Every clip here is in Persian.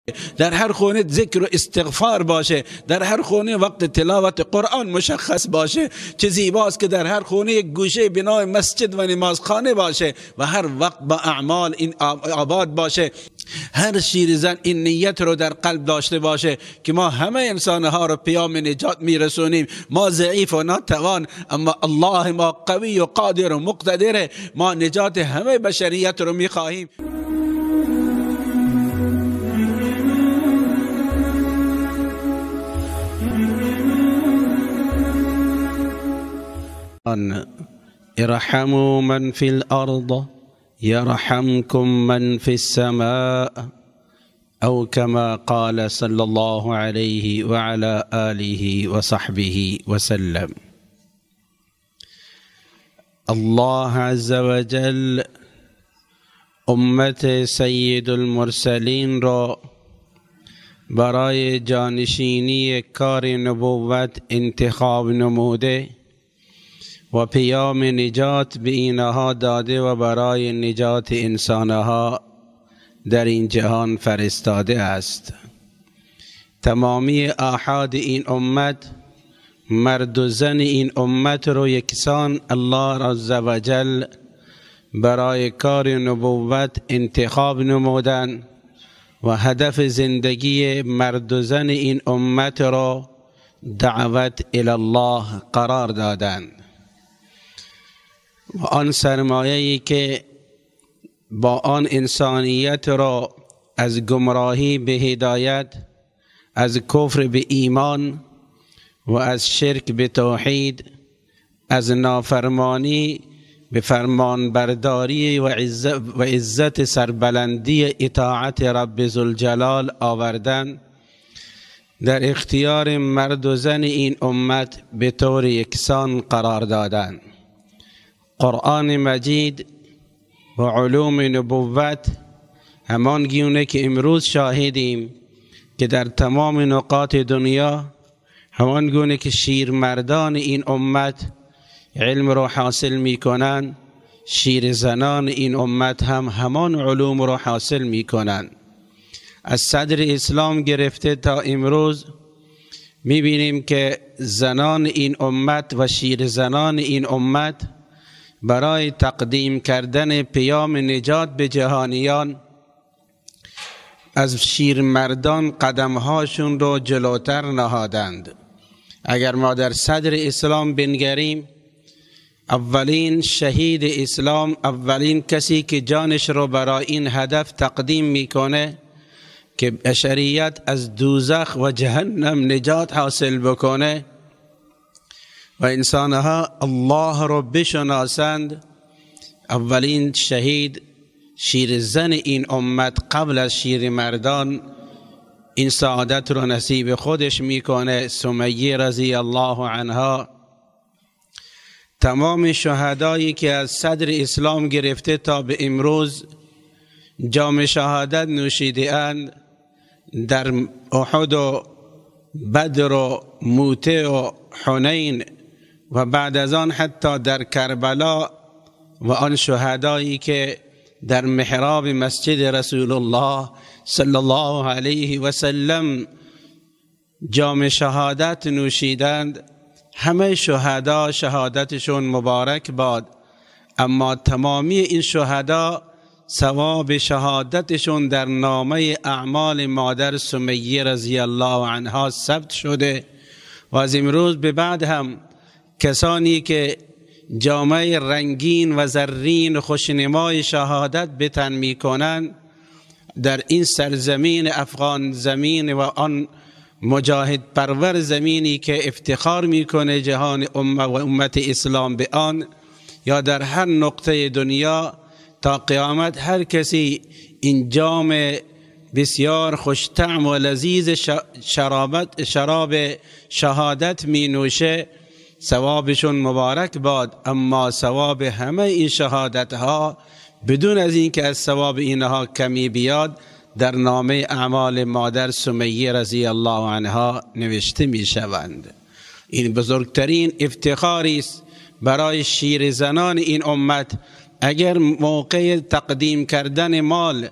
در هر خانه ذکر و استغفار باشه، در هر خانه وقت تلاوت قرآن مشخص باشه. چه زیباست که در هر خانه یک گوشه بنای مسجد و نمازخانه باشه و هر وقت با اعمال این آباد باشه. هر شیرزن این نیت رو در قلب داشته باشه که ما همه انسانها رو پیام نجات میرسونیم. ما ضعیف و ناتوان، اما الله ما قوی و قادر و مقتدره. ما نجات همه بشریت رو میخواهیم. ارحموا من في الأرض يرحمكم من في السماء أو كما قال صلى الله عليه وعلى آله وصحبه وسلم. الله عز وجل امت سید المرسلین را برای جانشینی کار نبوت انتخاب نموده و پیام نجات به اینها داده و برای نجات انسانها در این جهان فرستاده است. تمامی آحاد این امت، مرد و زن این امت رو یکسان الله عز و جل برای کار نبوت انتخاب نمودن و هدف زندگی مرد و زن این امت را دعوت الی الله قرار دادند. و آن سرمایه‌ای که با آن انسانیت را از گمراهی به هدایت، از کفر به ایمان و از شرک به توحید، از نافرمانی به فرمان برداری و عزت سربلندی اطاعت رب ذوالجلال آوردن، در اختیار مرد و زن این امت به طور یکسان قرار دادند. قرآن مجید و علوم نبوت همان گونه که امروز شاهدیم که در تمام نقاط دنیا همان گونه که شیرمردان این امت علم را حاصل می کنند، شیر زنان این امت هم همان علوم را حاصل می کنند. از صدر اسلام گرفته تا امروز می بینیم که زنان این امت و شیر زنان این امت برای تقدیم کردن پیام نجات به جهانیان از شیرمردان قدمهاشون رو جلوتر نهادند. اگر ما در صدر اسلام بنگریم، اولین شهید اسلام، اولین کسی که جانش رو برای این هدف تقدیم میکنه که بشریت از دوزخ و جهنم نجات حاصل بکنه و انسانها الله رو بشناسند، اولین شهید شیر زن این امت قبل از شیر مردان این سعادت رو نصیب خودش میکنه، سمیه رضی الله عنها. تمام شهدایی که از صدر اسلام گرفته تا به امروز جام شهادت نوشیده اند، در احد و بدر و موته و حنین و بعد از آن حتی در کربلا و آن شهدایی که در محراب مسجد رسول الله صلی الله علیه و سلم جام شهادت نوشیدند، همه شهدا شهادتشون مبارک باد. اما تمامی این شهدا ثواب شهادتشون در نامه اعمال مادر سمیه رضی الله عنها ثبت شده و از امروز به بعد هم کسانی که جامه رنگین و زرین و خوشنمای شهادت به تن می کنند در این سرزمین افغان زمین و آن مجاهد پرور زمینی که افتخار میکنه جهان امت اسلام به آن، یا در هر نقطه دنیا تا قیامت هر کسی این جام بسیار خوش طعم و لذیذ شراب شهادت می نوشه، ثوابشون مبارک باد. اما ثواب همه این شهادت ها بدون از این که از ثواب اینها کمی بیاد در نامه اعمال مادر سمیه رضی الله عنها نوشته می شوند. این بزرگترین افتخاری است برای شیر زنان این امت. اگر موقع تقدیم کردن مال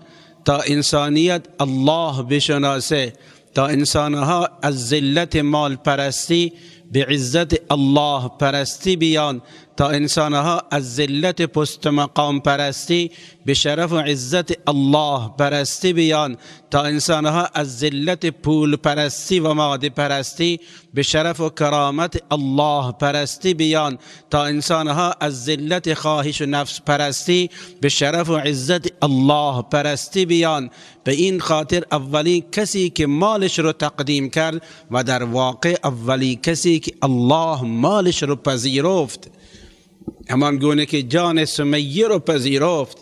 تا انسانیت الله بشناسه، تا انسانها از ذلت مال پرستی به عزت الله پرستی بیان، تا انسانها از ذلت پست مقام پرستی به شرف و عزت الله پرستی بیان، تا انسانها از ذلت پول پرستی و ماده پرستی به شرف و کرامت الله پرستی بیان، تا انسانها از ذلت خواهش و نفس پرستی به شرف و عزت الله پرستی بیان. به این خاطر اولین کسی که مالش رو تقدیم کرد و در واقع اولین کسی که الله مالش رو پذیرفت، همان گونه که جان سمیه رو پذیرفت،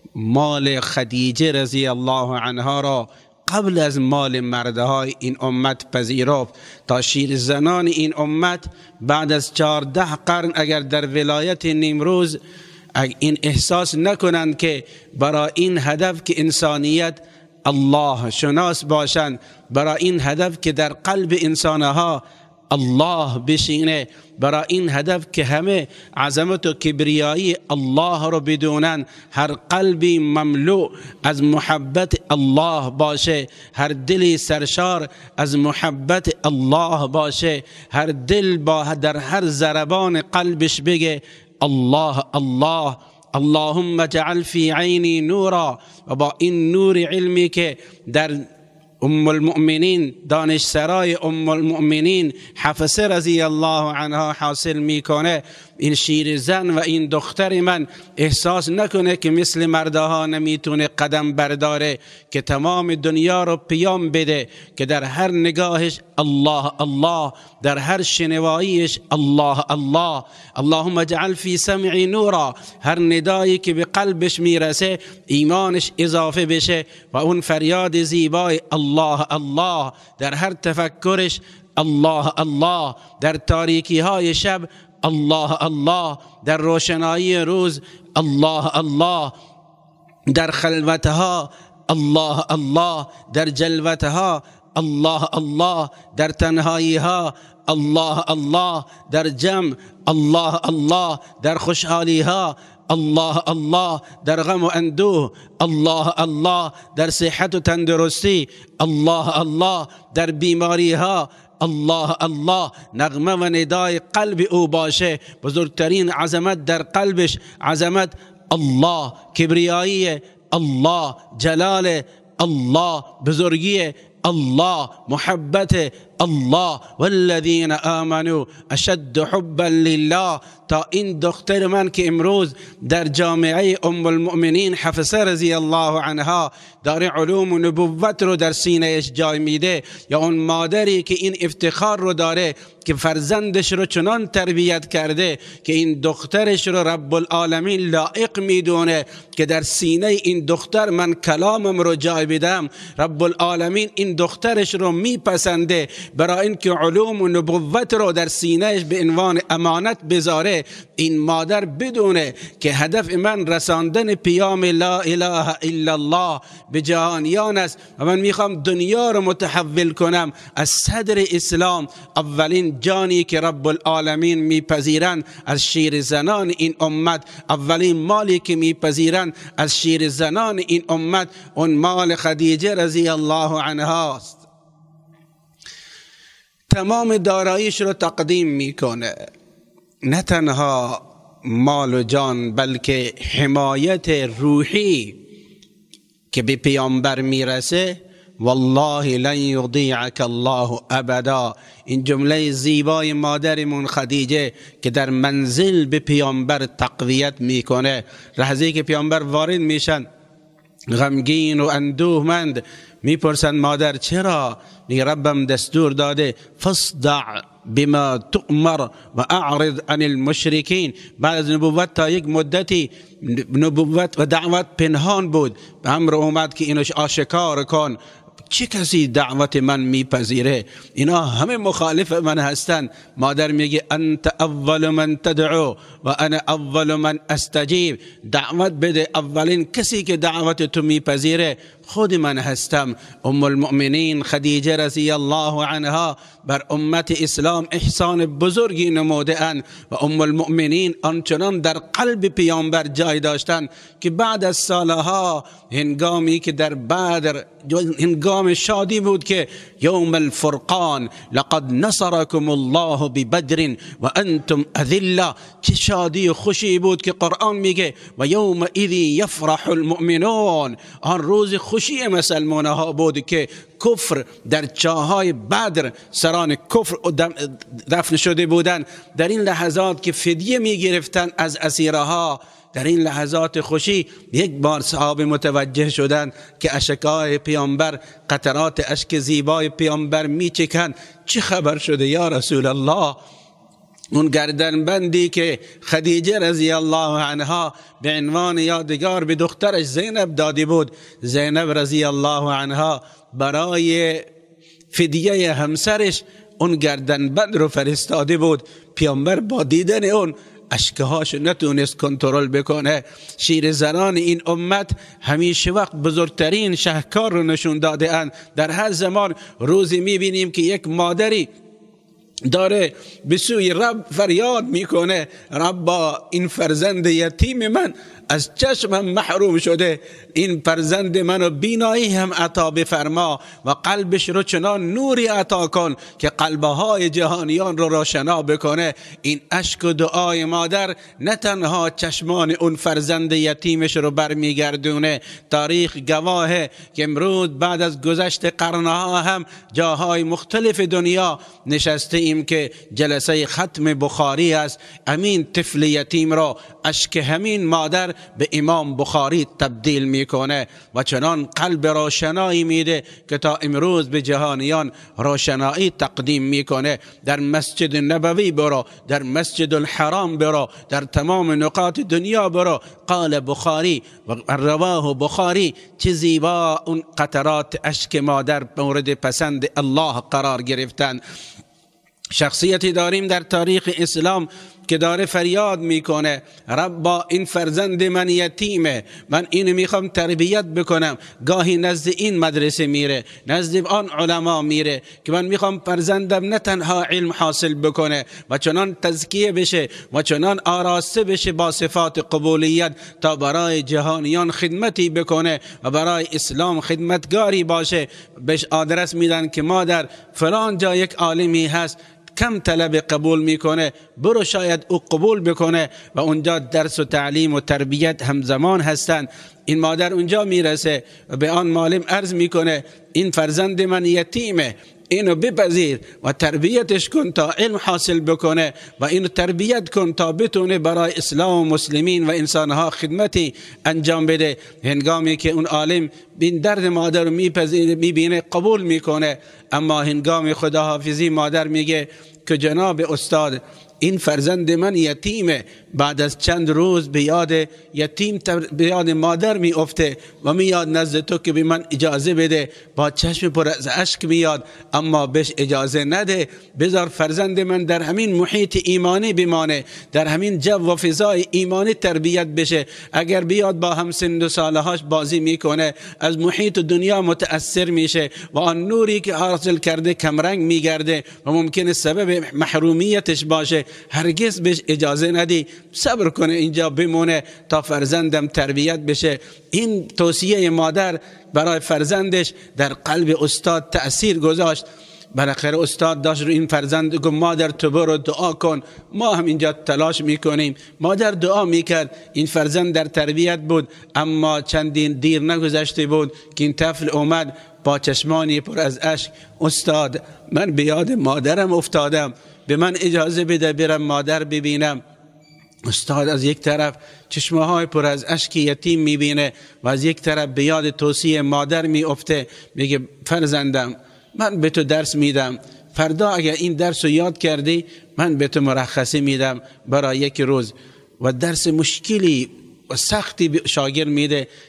مال خدیجه رضی الله عنها را قبل از مال مردهای این امت پذیرفت، تا شیر زنان این امت بعد از 14 قرن اگر در ولایت نیمروز این احساس نکنند که برای این هدف که انسانیت الله شناس باشند، برای این هدف که در قلب انسانها الله بشینه، برای این هدف که همه عظمت و کبریایی الله رو بدونن، هر قلبی مملو از محبت الله باشه، هر دلی سرشار از محبت الله باشه، هر دل در هر ضربان قلبش بگه الله الله، اللهم اجعل فی عینی نورا. و با این نور علمی که در ام المؤمنین دانش سرای ام المؤمنین حفصه رضی الله عنها حاصل میکنه، این شیر زن و این دختر من احساس نکنه که مثل مردها نمیتونه قدم برداره، که تمام دنیا رو پیام بده که در هر نگاهش الله الله، در هر شنواییش الله الله. اللهم اجعل فی سمعی نورا، هر ندایی که به قلبش میرسه ایمانش اضافه بشه و اون فریاد زیبای الله الله، در هر تفکرش الله الله، در تاریکی های شب الله الله، در روشنایی روز الله الله، در خلوتها الله الله، در جلوتها الله الله، در تنهاییها الله الله، در جمع الله الله، در خوشحالیها الله الله، در غم و اندوه الله الله، در صحت و تندرستی الله الله، در بیماری ها الله الله. نغمه و ندای قلب او باشه، بزرگترین عظمت در قلبش عظمت الله، کبریایی الله، جلال الله، بزرگی الله، محبت الله. والذین آمنوا اشد حبا لله. تا این دختر من که امروز در جامعه ام المؤمنین حفصه رضی الله عنها داره علوم و نبوت رو در سینهش جای میده، یا اون مادری که این افتخار رو داره که فرزندش رو چنان تربیت کرده که این دخترش رو رب العالمین لایق میدونه که در سینه این دختر من کلامم رو جای بدم، رب العالمین این دخترش رو میپسنده برای اینکه علوم و نبوت رو در سینهش به عنوان امانت بذاره. این مادر بدونه که هدف من رساندن پیام لا اله الا الله به جهانیان است و من میخوام دنیا رو متحول کنم از صدر اسلام. اولین جانی که رب العالمین میپذیرن از شیر زنان این امت، اولین مالی که میپذیرن از شیر زنان این امت اون مال خدیجه رضی الله عنها است. تمام داراییش رو تقدیم میکنه، نه تنها مال و جان بلکه حمایت روحی که به پیامبر میرسه. والله لن یضیعک الله ابدا. این جمله زیبای مادرمون خدیجه که در منزل به پیامبر تقویت میکنه. لحظه که پیامبر وارد میشن غمگین و اندوهمند میپرسند مادر چرا؟ میگه ربم دستور داده فاصدع بما تؤمر و اعرض عن المشرکین. بعد از نبوت تا یک مدتی نبوت و دعوت پنهان بود، امر اومد که اینوش آشکار کن. چه کسی دعوت من میپذیره؟ اینا همه مخالف من هستن. مادر میگه انت اول من تدعو و انا اول من استجیب. دعوت بده، اولین کسی که دعوت تو میپذیره خود من هستم. ام المؤمنین خدیجه رضی الله عنها بر امت اسلام احسان بزرگی نموده اند و ام المؤمنین آنچنان در قلب پیامبر جای داشتند که بعد از سالها هنگامی که در بدر هنگام شادی بود که یوم الفرقان لقد نصركم الله ببدر و انتم اذله، چه شادی و خوشی بود که قرآن میگه و یوم اذ یفرح المؤمنون، آن روز خوشی مسلمان ها بود که کفر در چاهای بدر سران کفر دفن شده بودند. در این لحظات که فدیه می گرفتند از اسیرها، در این لحظات خوشی یک بار صحابه متوجه شدند که اشکای پیامبر، قطرات اشک زیبای پیامبر می چکند. چه خبر شده یا رسول الله؟ اون گردنبندی که خدیجه رضی الله عنها به عنوان یادگار به دخترش زینب دادی بود، زینب رضی الله عنها برای فدیه همسرش اون گردنبند رو فرستاده بود. پیامبر با دیدن اون اشکهاش نتونست کنترل بکنه. شیر زنان این امت همیشه وقت بزرگترین شهکار رو نشون داده اند. در هر زمان روزی میبینیم که یک مادری داره به سوی رب فریاد میکنه ربا این فرزند یتیم من از چشمم محروم شده، این فرزند منو بینایی هم عطا بفرما و قلبش رو چنان نوری عطا کن که قلبهای جهانیان رو روشنا بکنه. این اشک و دعای مادر نه تنها چشمان اون فرزند یتیمش رو برمیگردونه، تاریخ گواهه که امروز بعد از گذشت قرنها هم جاهای مختلف دنیا نشسته ایم که جلسه ختم بخاری است. امین طفل یتیم را اشک همین مادر به امام بخاری تبدیل میکنه و چنان قلب روشنایی میده که تا امروز به جهانیان روشنایی تقدیم میکنه. در مسجد نبوی برو، در مسجد الحرام برو، در تمام نقاط دنیا برو، قال بخاری و رواه بخاری، چه زیبا اون قطرات اشک مادر مورد پسند الله قرار گرفتن. شخصیتی داریم در تاریخ اسلام که داره فریاد میکنه ربا این فرزند من یتیمه، من اینو میخوام تربیت بکنم. گاهی نزد این مدرسه میره، نزد آن علما میره که من میخوام فرزندم نه تنها علم حاصل بکنه و چنان تزکیه بشه و چنان آراسته بشه با صفات قبولیت تا برای جهانیان خدمتی بکنه و برای اسلام خدمتگاری باشه. بهش آدرس میدن که مادر فلان جا یک عالمی هست کم طلب قبول میکنه، برو شاید او قبول بکنه و اونجا درس و تعلیم و تربیت همزمان هستند. این مادر اونجا میرسه و به آن معلم عرض میکنه این فرزند من یتیمه، اینو بپذیر و تربیتش کن تا علم حاصل بکنه و اینو تربیت کن تا بتونه برای اسلام و مسلمین و انسانها خدمتی انجام بده. هنگامی که اون عالم این درد مادر رو میبینه قبول میکنه، اما هنگام خداحافظی مادر میگه که جناب استاد این فرزند من یتیمه. بعد از چند روز به یاد یتیم به یاد مادر می افته و میاد نزد تو که به من اجازه بده، با چشم پر از اشک میاد، اما بهش اجازه نده، بذار فرزند من در همین محیط ایمانی بمانه، در همین جو و فضای ایمانی تربیت بشه. اگر بیاد با هم سن و سالهاش بازی میکنه از محیط دنیا متأثر میشه و آن نوری که حاصل کرده کمرنگ میگرده و ممکنه سبب محرومیتش باشه. هرگز بهش اجازه ندی، صبر کنه اینجا بمونه تا فرزندم تربیت بشه. این توصیه مادر برای فرزندش در قلب استاد تأثیر گذاشت. بالاخره استاد داشت رو این فرزند گفت مادر تو برو دعا کن، ما هم اینجا تلاش میکنیم. مادر دعا میکرد، این فرزند در تربیت بود، اما چندین دیر نگذشته بود که این طفل اومد با چشمانی پر از اشک استاد من به یاد مادرم افتادم، به من اجازه بده برم مادر ببینم. استاد از یک طرف چشمه‌های پر از اشک یتیم میبینه و از یک طرف به یاد توصیه مادر میفته. میگه فرزندم من به تو درس میدم، فردا اگر این درس رو یاد کردی من به تو مرخصی میدم برای یک روز. و درس مشکلی و سختی شاگرد میده،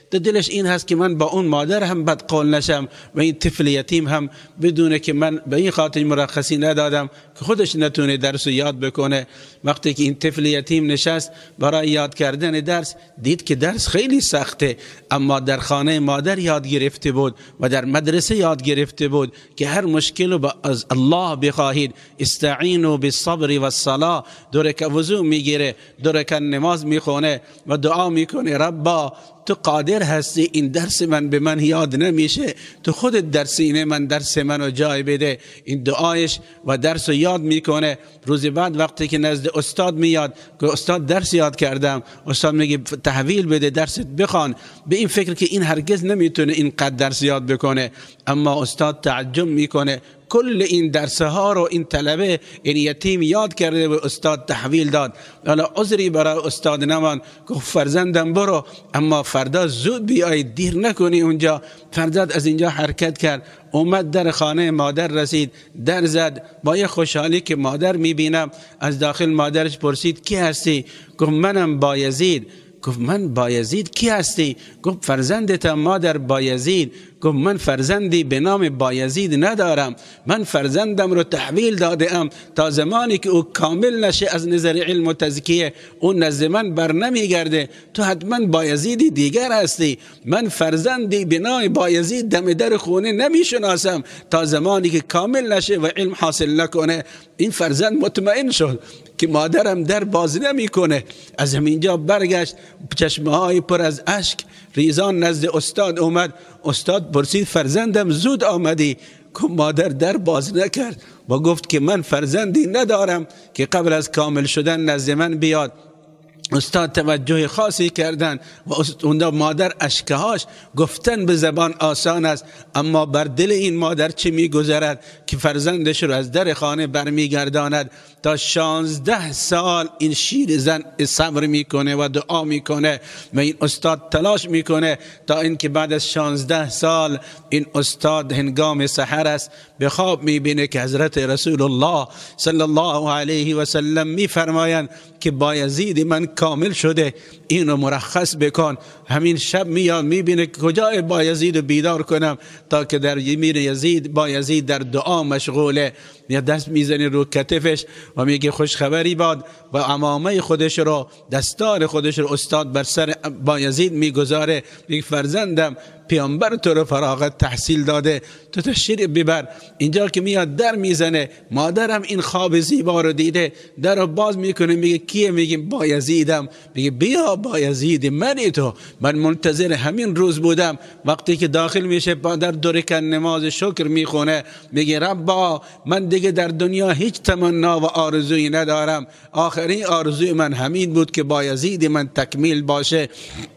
در دلش این هست که من با اون مادر هم بدقول نشم و این طفل یتیم هم بدونه که من به این خاطر مرخصی ندادم که خودش نتونه درس یاد بکنه. وقتی که این طفل یتیم نشست برای یاد کردن درس، دید که درس خیلی سخته، اما در خانه مادر یاد گرفته بود و در مدرسه یاد گرفته بود که هر مشکل رو از الله بخواهید. استعینوا بالصبر والصلاة. دو رکعت وضو میگیره، دو رکعت نماز میخونه و دعا میکنه ربا تو قادر هستی، این درس من به من یاد نمیشه، تو خودت در سینه من درس منو جای بده. این دعایش و درس رو یاد میکنه. روز بعد وقتی که نزد استاد میاد که استاد درس یاد کردم، استاد میگه تحویل بده درست بخوان، به این فکر که این هرگز نمیتونه اینقدر درس یاد بکنه. اما استاد تعجب میکنه کل این درس ها رو این طلبه این یتیم یاد کرده و استاد تحویل داد. حالا عذری برای استاد نمان، گفت فرزندم برو، اما فردا زود بیای، دیر نکنی اونجا. فرزند از اینجا حرکت کرد، اومد در خانه مادر رسید، در زد. با یه خوشحالی که مادر میبینم، از داخل مادرش پرسید کی هستی؟ گفت منم بایزید. گفت من بایزید؟ کی هستی؟ گفت فرزندتم مادر، بایزید. گفت من فرزندی به نام بایزید ندارم، من فرزندم رو تحویل داده ام تا زمانی که او کامل نشه از نظر علم و تزکیه اون نزد من بر نمیگرده، تو حتما بایزیدی دیگر هستی. من فرزندی به نام بایزید دم در خونه نمیشناسم تا زمانی که کامل نشه و علم حاصل نکنه. این فرزند مطمئن شد که مادرم در باز نمی کنه. از همینجا برگشت، چشمه‌های پر از اشک ریزان نزد استاد اومد. استاد پرسید فرزندم زود آمدی؟ که مادر در باز نکرد و گفت که من فرزندی ندارم که قبل از کامل شدن نزد من بیاد. استاد توجه خاصی کردن و اون مادر اشکهاش گفتن به زبان آسان است، اما بر دل این مادر چه میگذرد که فرزندش رو از در خانه برمیگرداند. تا 16 سال این شیر زن صبر میکنه و دعا میکنه و این استاد تلاش میکنه تا اینکه بعد از 16 سال این استاد هنگام سحر است به خواب میبینه که حضرت رسول الله صلی الله علیه و سلم میفرمایند که بایزید من کامل شده، اینو مرخص بکن. همین شب میاد میبینه کجای بایزید رو بیدار کنم تا که در یمین یزید بایزید در دعا مشغوله. یا دست میزنه رو کتفش و میگه خوش خبری باد و عمامه خودش رو، دستار خودش رو استاد بر سر بایزید میگذاره. میگه فرزندم پیامبر تو رو فراغت تحصیل داده، تو تشریف ببر. اینجا که میاد در میزنه، مادرم این خواب زیبا رو دیده، در رو باز میکنه. میگه کیه؟ میگه بایزیدم. میگه بیا بایزید، منی تو، من منتظر همین روز بودم. وقتی که داخل میشه در دو رکعت نماز شکر میخونه، میگه ربا من دیگه در دنیا هیچ تمنا و آرزویی ندارم، آخرین آرزوی من همین بود که بایزید من تکمیل باشه.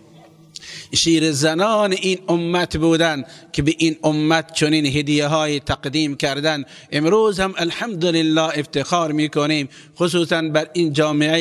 شیر زنان این امت بودن که به این امت چنین هدیه های تقدیم کردن. امروز هم الحمدلله افتخار میکنیم خصوصا بر این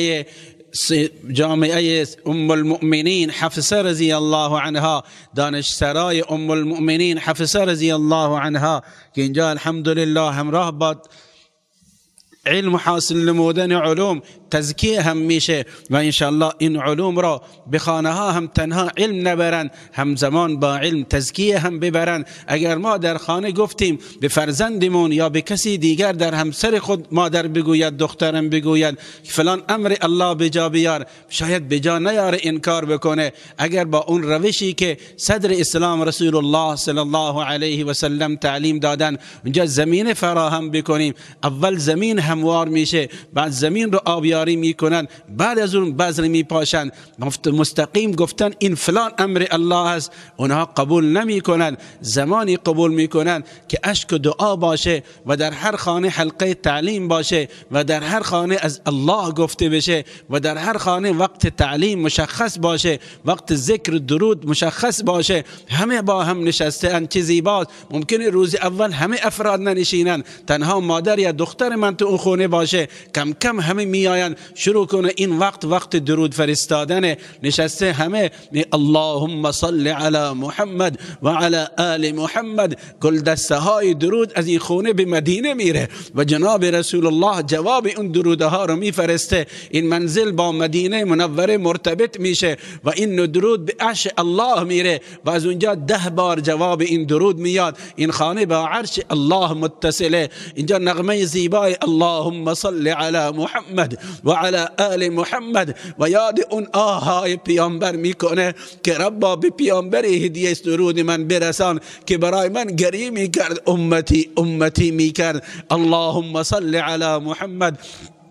جامعه ام المؤمنین حفصه رضی الله عنها، دانشسرای ام المؤمنین حفصه رضی الله عنها، که اینجا الحمدلله همراه با علم حاصل نمودن علوم تزکیه هم میشه و انشاءالله این علوم را به خانه ها هم تنها علم نبرن، همزمان با علم تزکیه هم ببرن. اگر ما در خانه گفتیم به فرزندمون یا به کسی دیگر، در همسر خود مادر بگوید، دخترم بگوید فلان امر الله بجا بیار، شاید بجا نیاره انکار بکنه. اگر با اون روشی که صدر اسلام رسول الله صلی الله علیه و سلم تعلیم دادن اونجا زمین فراهم بکنیم، اول زمین هموار میشه، بعد زمین رو آبیاری میکنن، بعد از اون بذر میپاشن. مستقیم گفتن این فلان امر الله است، اونها قبول نمیکنن. زمانی قبول میکنن که اشک و دعا باشه و در هر خانه حلقه تعلیم باشه و در هر خانه از الله گفته بشه و در هر خانه وقت تعلیم مشخص باشه، وقت ذکر درود مشخص باشه، همه با هم نشسته ان. چه زیباست. ممکنه روز اول همه افراد ننشینن، تنها مادر یا دختر من تو خونه باشه کم کم همه میآیند شروع کنه این وقت درود فرستادن نشسته همه اللهم صل علی محمد و علی آل محمد گل دسته های درود از این خونه به مدینه میره و جناب رسول الله جواب اون درودها رو میفرسته. این منزل با مدینه منوره مرتبط میشه و این درود به عرش الله میره و از اونجا 10 بار جواب این درود میاد. این خانه با عرش الله متصله. اینجا نغمه زیبای اللهم صل علی محمد و علی آل محمد و یاد اون آهای پیامبر میکنه که ربا به پیامبر هدیه درود من برسان که برای من گریه میکرد، امتی میکرد. اللهم صل علی محمد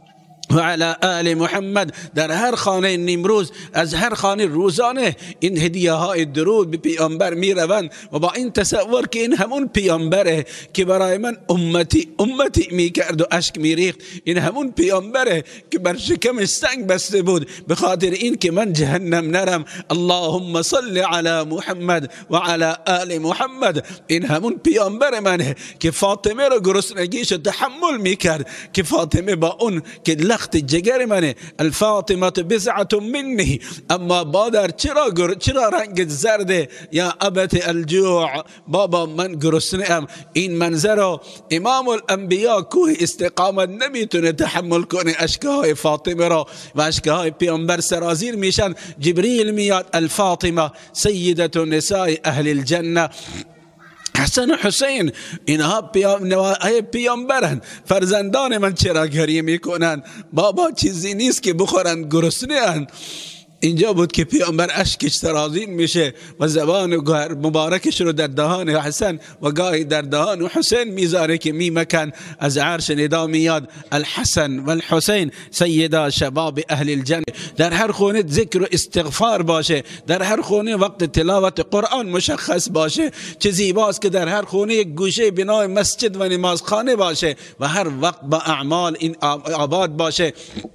و علی آل محمد. در هر خانه نیمروز از هر خانه روزانه این هدیه های درود به پیامبر می روند و با این تصور که این همون پیامبره که برای من امتی می کرد و اشک می ریخت. این همون پیامبره که بر شکمش سنگ بسته بود به خاطر این که من جهنم نرم. اللهم صل علی محمد و علی آل محمد. این همون پیامبر منه که فاطمه رو گرسنگیش تحمل می کرد که فاطمه با اون که لخت جگر منه الفاطمه بضعه منی، اما بادر چرا رنگت زرده؟ یا ابت الجوع، بابا من گرسنه ام. این منظر رو امام الانبیا کوه استقامت نمیتونه تحمل کنه. اشکهای فاطمه را و اشکهای پیامبر سرازیر میشن. جبریل میاد الفاطمه سیدة نساء اهل الجنه. حسن و حسین اینها پیامبرن، فرزندان من چرا گریه میکنن؟ بابا چیزی نیست که بخورن، گرسنه اند. اینجا بود که پیامبر اشکش سرازیر میشه و زبان مبارکش رو در دهان حسن و گاهی در دهان حسین میذاره که میمکن. از عرش ندا میاد الحسن و الحسین سیدا شباب اهل الجنه. در هر خونه ذکر و استغفار باشه، در هر خونه وقت تلاوت قرآن مشخص باشه. چه زیباست که در هر خونه یک گوشه بنای مسجد و نمازخانه باشه و هر وقت با اعمال این آباد باشه.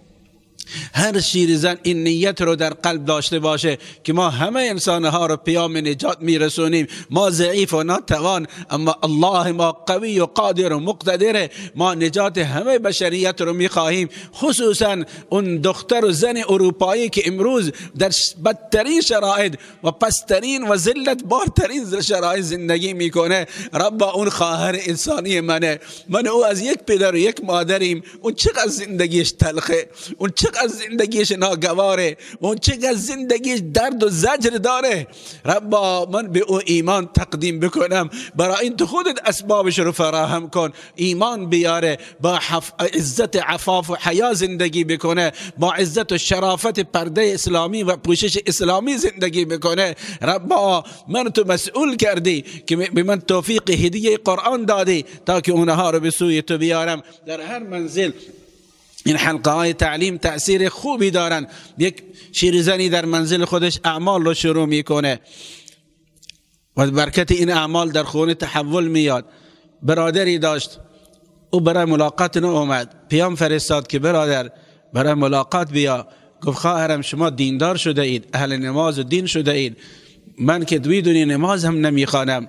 هر شیرزن این نیت رو در قلب داشته باشه که ما همه انسانها رو پیام نجات میرسونیم. ما ضعیف و ناتوان، اما الله ما قوی و قادر و مقتدره. ما نجات همه بشریت رو میخواهیم، خصوصا اون دختر و زن اروپایی که امروز در بدترین شرایط و پسترین و ذلت بارترین شرایط زندگی میکنه. ربا اون خواهر انسانی منه، من او از یک پدر و یک مادریم. اون چقدر زندگیش تلخه، اون چقدر زندگیش ناگواره، اون چقدر زندگیش درد و زجر داره. ربا من به او ایمان تقدیم بکنم، برای این تو خودت اسبابش رو فراهم کن. ایمان بیاره، با عزت عفاف و حیا زندگی بکنه، با عزت و شرافت پرده اسلامی و پوشش اسلامی زندگی بکنه. ربا من تو مسئول کردی که به من توفیق هدیه قرآن دادی تا که اونها رو به سوی تو بیارم. در هر منزل این حلقه های تعلیم تأثیر خوبی دارن. یک شیرزنی در منزل خودش اعمال رو شروع میکنه و برکت این اعمال در خونه تحول میاد. برادری داشت، او برای ملاقات نه اومد، پیام فرستاد که برادر برای ملاقات بیا. گفت خواهرم شما دیندار شده اید، اهل نماز و دین شده اید، من که دویدونی نماز هم نمیخوانم،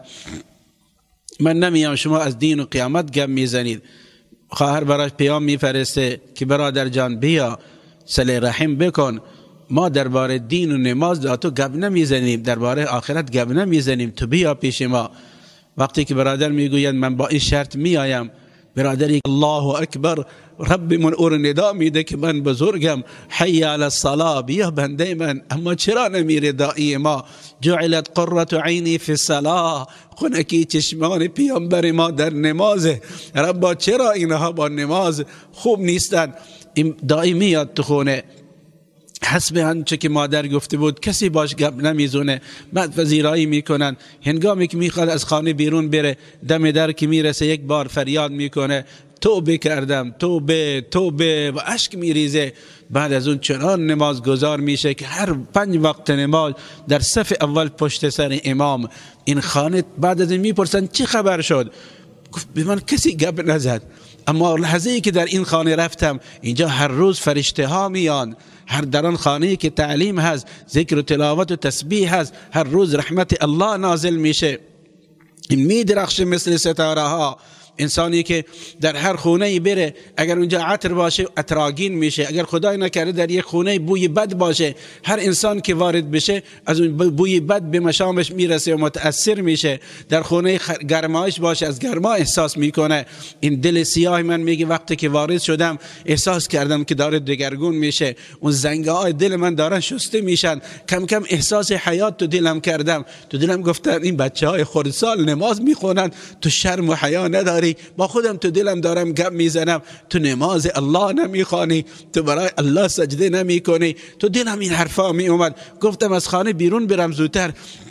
من نمیام شما از دین و قیامت گپ میزنید. خواهر براش پیام میفرسته که برادر جان بیا صله رحم بکن، ما درباره دین و نماز تو گپ نمیزنیم، درباره آخرت گپ نمیزنیم، تو بیا پیش ما. وقتی که برادر میگوید من با این شرط میایم، برادری الله اکبر رب من اور ندا میده که من بزرگم، حی علی الصلاة، بیا بنده من. اما چرا نمیره داعی ما؟ جعلت قرة عینی فی الصلاة، خنکی چشمان پیامبر ما در نمازه. ربا چرا اینها با نماز خوب نیستن؟ این داعی میاد تو خونه، حسب آنچه که مادر گفته بود کسی باش گپ نمیزونه، بعد وزیرایی میکنن. هنگامی که میخواد از خانه بیرون بره، دم در که میرسه یک بار فریاد میکنه توبه کردم، توبه توبه، و اشک میریزه. بعد از اون چنان نماز گذار میشه که هر 5 وقت نماز در صف اول پشت سر امام. این خانه بعد از این میپرسن چی خبر شد؟ گفت به من کسی گپ نزد، اما لحظه ای که در این خانه رفتم، اینجا هر روز فرشته ها میان، هر در آن خانه که تعلیم هست، ذکر و تلاوت و تسبیح هست، هر روز رحمت الله نازل میشه، این میدرخشه مثل ستاره ها. انسانی که در هر خونه بره اگر اونجا عطر باشه عطرآگین میشه، اگر خدای نکرده در یک خونه بوی بد باشه هر انسان که وارد بشه از اون بوی بد به مشامش میرسه و متاثر میشه. در خونه گرمایش باشه از گرما احساس میکنه. این دل سیاه من میگه وقتی که وارد شدم احساس کردم که داره دگرگون میشه، اون زنگ‌های دل من دارن شسته میشن، کم کم احساس حیات تو دلم کردم. تو دلم گفتن این بچهای خردسال نماز میخونن، تو شرم و حیا نداری. با خودم تو دلم دارم گپ میزنم، تو نماز الله نمیخوانی، تو برای الله سجده نمیکنی. تو دلم این حرفا می اومد. گفتم از خانه بیرون برم زودتر،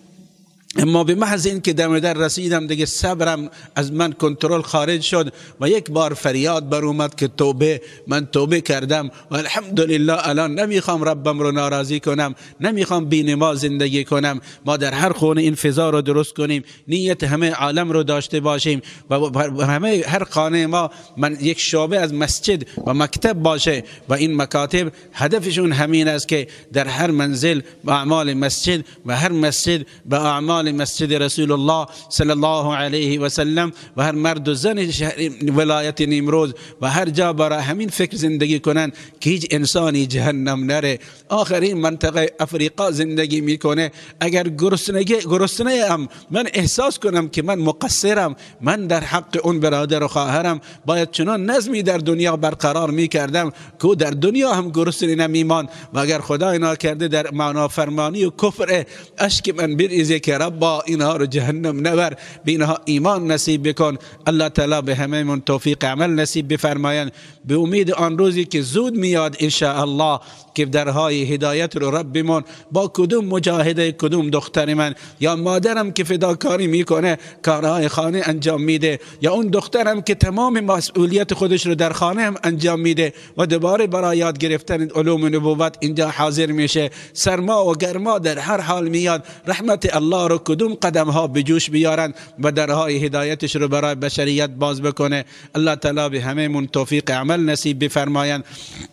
اما به محض این که دم در رسیدم دیگه صبرم از من کنترل خارج شد و یک بار فریاد بر اومد که توبه، من توبه کردم و الحمدلله الان نمیخوام ربم رو ناراضی کنم، نمیخوام بی نماز زندگی کنم. ما در هر خونه این فضا رو درست کنیم، نیت همه عالم رو داشته باشیم و همه هر خانه ما من یک شعبه از مسجد و مکتب باشه و این مکاتب هدفشون همین است که در هر منزل با اعمال مسجد و هر مسجد با اعمال مسجد رسول الله صلی الله علیه و سلم و هر مرد و زن ولایت نیمروز و هر جا برای همین فکر زندگی کنن که هیچ انسانی جهنم نره. آخرین منطقه افریقا زندگی میکنه، اگر گرسنه ام من احساس کنم که من مقصرم، من در حق اون برادر و خواهرم باید چنان نظمی در دنیا برقرار میکردم که در دنیا هم گرسنه نمیمان و اگر خدای ناکرده در نافرمانی و کفر اشک من بریزه که با اینها رو جهنم نبر، به اینها ایمان نصیب بکن. الله تعالی به همه من توفیق عمل نصیب بفرمایند. به امید آن روزی که زود میاد ان شاء الله که درهای هدایت رو ربمون با کدوم مجاهده، کدوم دختر من یا مادرم که فداکاری میکنه کارهای خانه انجام میده، یا اون دخترم که تمام مسئولیت خودش رو در خانه هم انجام میده و دوباره برای یاد گرفتن علوم نبوت اینجا حاضر میشه، سرما و گرما در هر حال میاد، رحمت الله رو کدوم قدم ها به جوش بیارن و درهای هدایتش رو برای بشریت باز بکنه. الله تعالی به همه من توفیق عمل نصیب بفرمایند.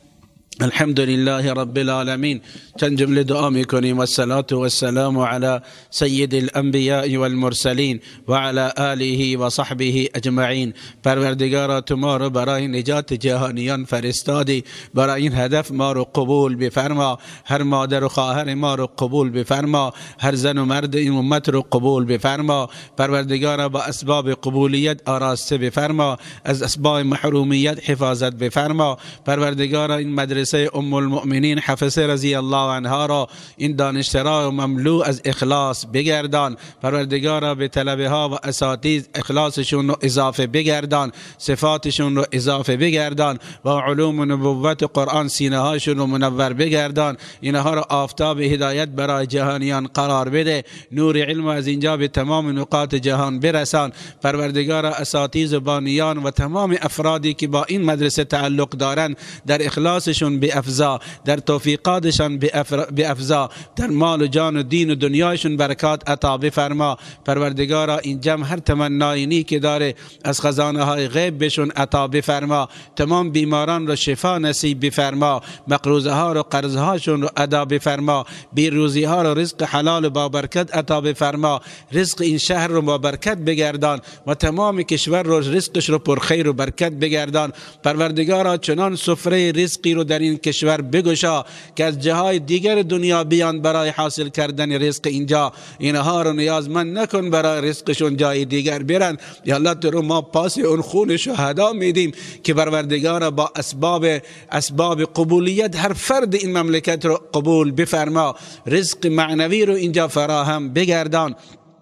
الحمد لله رب العالمين. چند جمله دعا میکنیم. والصلاة والسلام على سید الانبیاء والمرسلین و على آله و صحبه اجمعین. پروردگارا تو ما رو برای نجات جهانیان فرستادی، برای این هدف ما رو قبول بفرما، هر مادر و خواهر ما رو قبول بفرما، هر زن و مرد این امت رو قبول بفرما. پروردگارا با اسباب قبولیت آراسته بفرما، از اسباب محرومیت حفاظت بفرما. پروردگارا این مدرسه ام المؤمنین حفصه رضی الله عنها را این دانشترا مملو از اخلاص بگردان. پروردگارا به طلبه ها و اساتید اخلاصشون رو اضافه بگردان، صفاتشون رو اضافه بگردان و علوم نبوت قرآن سینه هاشون رو منور بگردان. اینها رو آفتاب هدایت برای جهانیان قرار بده، نور علم از اینجا به تمام نقاط جهان برسان. پروردگارا اساتید و بانیان و تمام افرادی که با این مدرسه تعلق دارن در اخلاصشون به افزا، در توفیقاتشان به افزا، در مال و جان و دین و دنیایشون برکات عطا بفرما. پروردگارا این جمع هر تمنای نیکی داره از خزانه های غیب بهشون عطا بفرما. تمام بیماران را شفا نصیب بفرما، مقروضه ها رو قرض هاشون رو ادا بفرما، بیروزی ها رو رزق حلال و با برکت عطا بفرما. رزق این شهر رو با برکت بگردان و تمام کشور رو رزقش رو پر خیر و برکت بگردان. پروردگارا چنان سفره رزقی رو در این کشور بگشا که از جاهای دیگر دنیا بیان برای حاصل کردن رزق اینجا، اینها رو نیازمند نکن برای رزقشون جای دیگر برن. یا الله تو رو ما پاس اون خون شهدا میدیم که پروردگار با اسباب قبولیت هر فرد این مملکت رو قبول بفرما، رزق معنوی رو اینجا فراهم بگردان.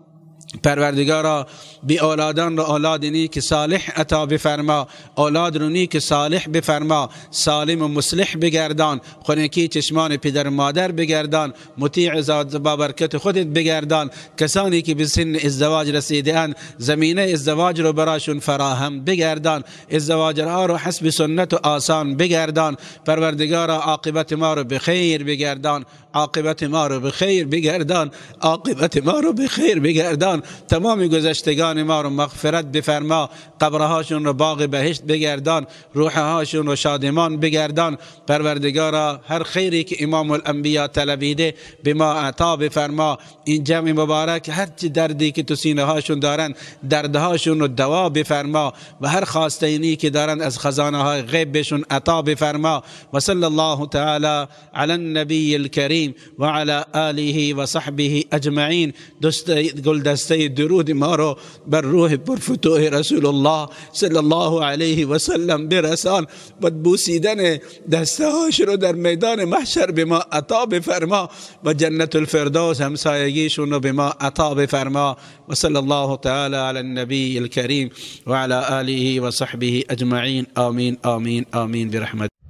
پروردگارا بی اولادان را اولاد نیک صالح عطا بفرما، اولاد رو نیک صالح بفرما، سالم و مصلح بگردان، خونکی چشمان پدر مادر بگردان، مطیع ذات با برکت خودت بگردان. کسانی که به سن ازدواج رسیده اند زمینه ازدواج رو براشون فراهم بگردان، ازدواج ها رو حسب سنت و آسان بگردان. پروردگارا عاقبت ما رو بخیر بگردان، عاقبت ما رو بخیر بگردان، عاقبت ما رو بخیر بگردان. فرزندان تمام گذشتگان ما رو مغفرت بفرما، قبرهاشون رو باغ بهشت بگردان، روحهاشون رو شادمان بگردان. پروردگارا هر خیری که امام الانبیا طلبیده به ما عطا بفرما. این جمع مبارک هر چه دردی که تو سینه هاشون دارن دردهاشون رو دوا بفرما و هر خواستینی که دارن از خزانه های غیب بهشون عطا بفرما. و صلی الله تعالی علی النبی الکریم و علی آله و صحبه اجمعین. گلدسته درود ما رو بر روح پرفتوح رسول الله صلی الله علیه و سلم برسان و بوسیدن دسته هاش رو در میدان محشر به ما عطا بفرما و جنت الفردوس همسایگیشون رو به ما عطا بفرما. و صلی الله تعالی علی النبی الکریم و علی آله و صحبه اجمعین. آمین آمین آمین برحمت.